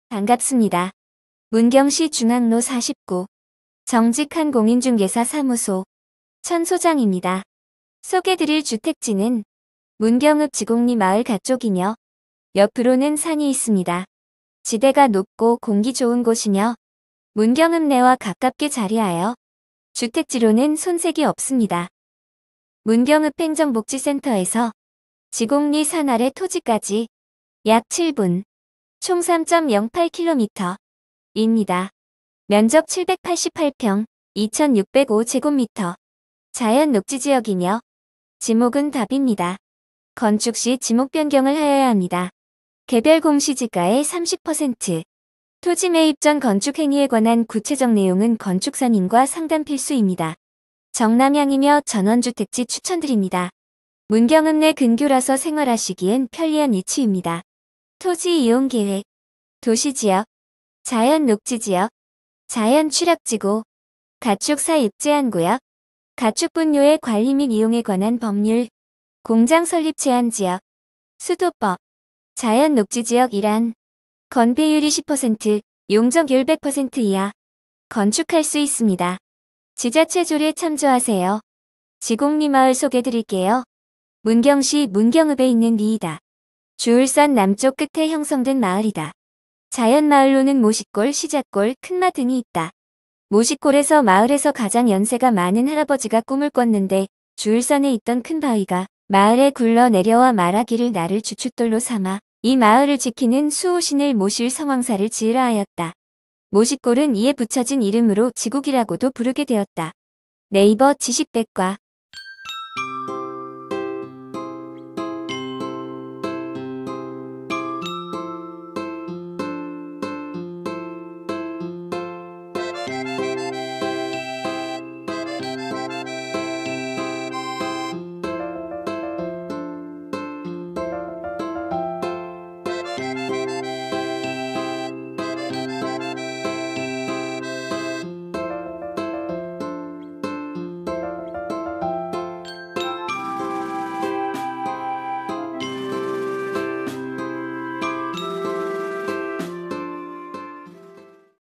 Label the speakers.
Speaker 1: 반갑습니다. 문경시 중앙로 49 정직한 공인중개사 사무소 천 소장입니다. 소개드릴 주택지는 문경읍 지곡리 마을 가쪽이며 옆으로는 산이 있습니다. 지대가 높고 공기 좋은 곳이며 문경읍 내와 가깝게 자리하여 주택지로는 손색이 없습니다. 문경읍 행정복지센터에서 지곡리 산 아래 토지까지 약 7분, 총 3.08km입니다. 면적 788평, 2605제곱미터, 자연 녹지지역이며 지목은 답입니다. 건축 시 지목 변경을 하여야 합니다. 개별 공시지가의 30%, 토지 매입 전 건축 행위에 관한 구체적 내용은 건축선임과 상담 필수입니다. 정남향이며 전원주택지 추천드립니다. 문경읍 내 근교라서 생활하시기엔 편리한 위치입니다. 토지 이용 계획, 도시지역, 자연 녹지지역, 자연 취락지구, 가축 사육 제한구역, 가축 분뇨의 관리 및 이용에 관한 법률, 공장 설립 제한지역, 수도법, 자연 녹지지역 일환, 건폐율이 10%, 용적률 100% 이하, 건축할 수 있습니다. 지자체 조례 참조하세요. 지곡리 마을 소개드릴게요. 문경시 문경읍에 있는 리이다. 주울산 남쪽 끝에 형성된 마을이다. 자연마을로는 모시골, 시작골, 큰마 등이 있다. 모시골에서 마을에서 가장 연세가 많은 할아버지가 꿈을 꿨는데 주울산에 있던 큰 바위가 마을에 굴러 내려와 말하기를 나를 주춧돌로 삼아 이 마을을 지키는 수호신을 모실 성왕사를 지으라 하였다. 모시골은 이에 붙여진 이름으로 지곡이라고도 부르게 되었다. 네이버 지식백과